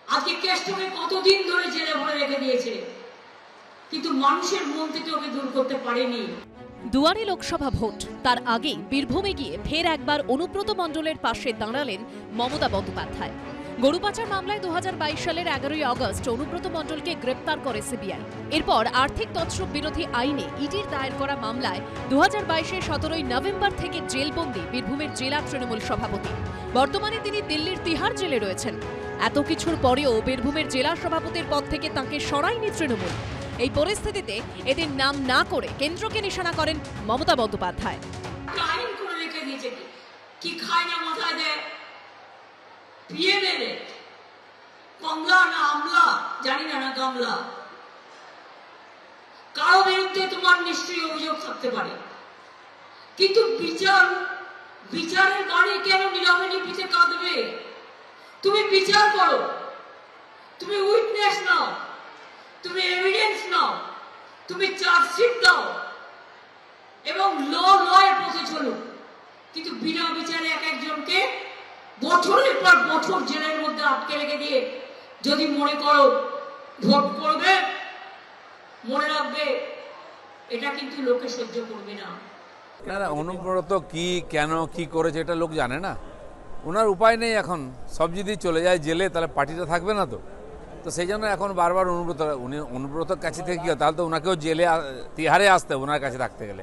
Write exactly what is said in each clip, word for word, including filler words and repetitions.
আজকে কেষ্টকে কতদিন ধরে জেলে ভরে রেখে দিয়েছে, কিন্তু মানুষের মন থেকে ওকে দূর করতে পারেনি। দুয়ারে লোকসভা ভোট, তার আগে বীরভূমে গিয়ে ফের একবার অনুব্রত মণ্ডলের পাশে দাঁড়ালেন মমতা বন্দ্যোপাধ্যায়। গরু পাচার মামলায় দু হাজার বাইশ সালের এগারোই আগস্ট অনুব্রত মণ্ডলকে গ্রেপ্তার করে সিবিআই। এরপর আর্থিক তছরূপ বিরোধী আইনে ইডির দায়ের করা মামলায় দু হাজার বাইশের সতেরোই নভেম্বর থেকে জেলবন্দি বীরভূমের জেলা তৃণমূল সভাপতি। বর্তমানে তিনি দিল্লির তিহার জেলে রয়েছেন। এত কিছুর পরেও বীরভূমের জেলা সভাপতির পদ থেকে তাঁকে সরায়নি তৃণমূল। এই পরিস্থিতিতে এদের নাম না করে কেন্দ্রকে নিশানা করেন মমতা বন্দ্যোপাধ্যায়। আইন করে রেখে দিয়েছে, কি খায় না মাথায় দেয়, পিয়ে নেবে কমলা না আমলা জানি না, না গামলা। কারো বিরুদ্ধে তোমার নিশ্চয়ই অভিযোগ থাকতে পারে, কিন্তু বিচার বিচারের গাড়ি কেন নীরবে নিভৃতে কাঁদবে? তুমি বিচার করো, তুমি উইটনেস নাও, তুমি এভিডেন্স নাও, তুমি চার্জশিট দাও এবং ল লয়ের পথে চলো। কিন্তু বিনা বিচারে এক একজনকে বছরের পর বছর জেলের মধ্যে আটকে রেখে দিয়ে যদি মনে করো ভোট করবে, মনে রাখবে এটা কিন্তু লোকে সহ্য করবে না। না না, অনুব্রত কি কেন কি করেছে এটা লোক জানে না। ওনার উপায় নেই এখন, সব যদি চলে যায় জেলে তাহলে পার্টিটা থাকবে না। তো তো সেই জন্য এখন বারবার অনুব্রত উনি অনুব্রতর কাছে থেকে কি হয়, তাহলে তো ওনাকেও জেলে তিহারে আসতে ওনার কাছে থাকতে গেলে।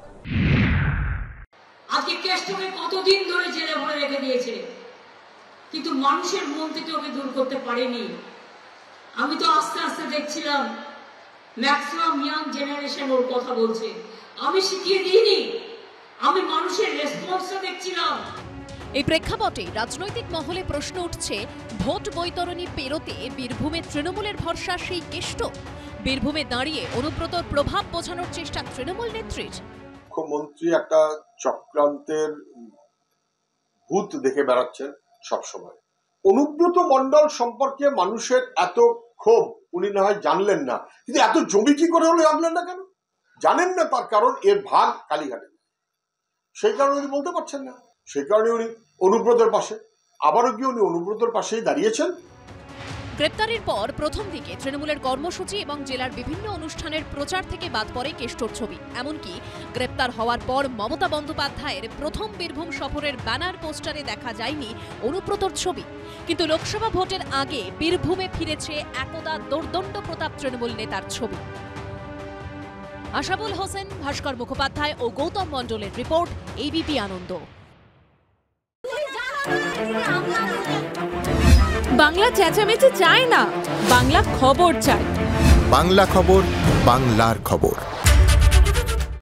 আজকে কেষ্টকে কতদিন ধরে জেলে ভরে রেখে দিয়েছে, কিন্তু মানুষের মন থেকে ওকে দূর করতে পারেনি। আমি তো আস্তে আস্তে দেখছিলাম ম্যাক্সিমাম ইয়াং জেনারেশন ওর কথা বলছে, আমি শিখিয়ে দিইনি, আমি মানুষের রেসপন্সটা দেখছিলাম। এই প্রেক্ষাপটে রাজনৈতিক মহলে প্রশ্ন উঠছে, ভোট বৈতরণী পেরোতে বীরভূমে তৃণমূলের ভরসা সেই কেষ্ট? বীরভূমে দাঁড়িয়ে অনুব্রতর প্রভাব বোঝানোর চেষ্টা তৃণমূল নেত্রীর। মুখ্যমন্ত্রী একটা চক্রান্তের ভূত দেখে বেড়াচ্ছেন সবসময়। অনুব্রত মণ্ডল সম্পর্কে মানুষের এত ক্ষোভ উনি না হয় জানলেন না, কিন্তু এত জমি কি করে হলে জানলেন না কেন? জানেন না, তার কারণ এর ভাগ কালীঘাটে, সেই কারণে উনি বলতে পারছেন না। সেই কারণে উনি অনুব্রতের পাশে, আবারও কি উনি অনুব্রতের পাশেই দাঁড়িয়েছেন। গ্রেপ্তারের পর প্রথম দিকে তৃণমূলের কর্মসূচি এবং জেলার বিভিন্ন অনুষ্ঠানের প্রচার থেকে বাদ পড়ে কেষ্টর ছবি। এমনকি গ্রেপ্তার হওয়ার পর মমতা বন্দ্যোপাধ্যায়ের প্রথম বীরভূম সফরের ব্যানার পোস্টারে দেখা যায়নি অনুব্রতর ছবি। কিন্তু লোকসভা ভোটের আগে বীরভূমে ফিরেছে একদা দোর্দণ্ড প্রতাপ তৃণমূল নেতার ছবি। আশাবুল হোসেন, ভাস্কর মুখোপাধ্যায় ও গৌতম মণ্ডলের রিপোর্ট, এবিপি আনন্দ। বাংলা চেঁচামেচি চায় না, বাংলা খবর চায়। বাংলা খবর, বাংলার খবর।